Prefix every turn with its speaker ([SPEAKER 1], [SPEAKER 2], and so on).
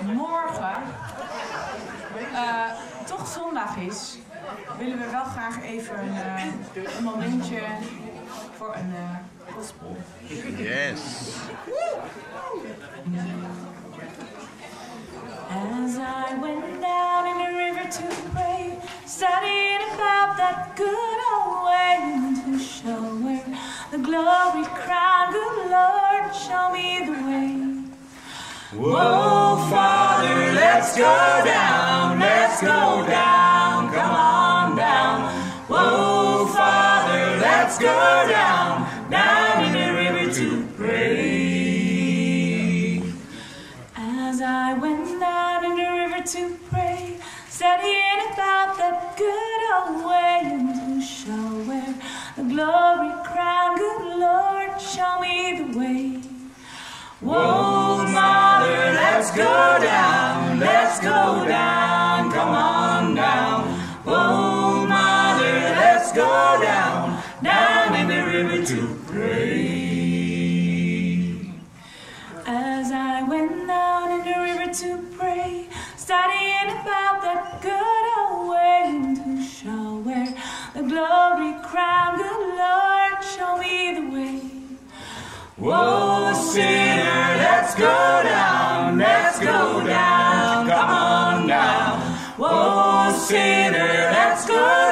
[SPEAKER 1] morgen toch zondag is, willen we wel graag even een momentje voor een gospel.
[SPEAKER 2] Yes.
[SPEAKER 1] As I went down in the river to pray, studying about that good old way, and to show where the glory crown, good Lord, show me the way.
[SPEAKER 3] Whoa, Father, let's go down, come on down. Whoa, Father, let's go down in the river to pray.
[SPEAKER 1] As I went down in the river to pray, studying about that good old way, and to show where the glory crown, good Lord, show me the way.
[SPEAKER 3] Whoa, Mother, let's go down, come on down. Whoa, Mother, let's go down in the river to pray.
[SPEAKER 1] As I went down in the river to pray, studying about that good old way, and to show where the glory crown, good Lord, show me the way.
[SPEAKER 3] Whoa, sinner, let's go down, come on down. Whoa, sinner, let's go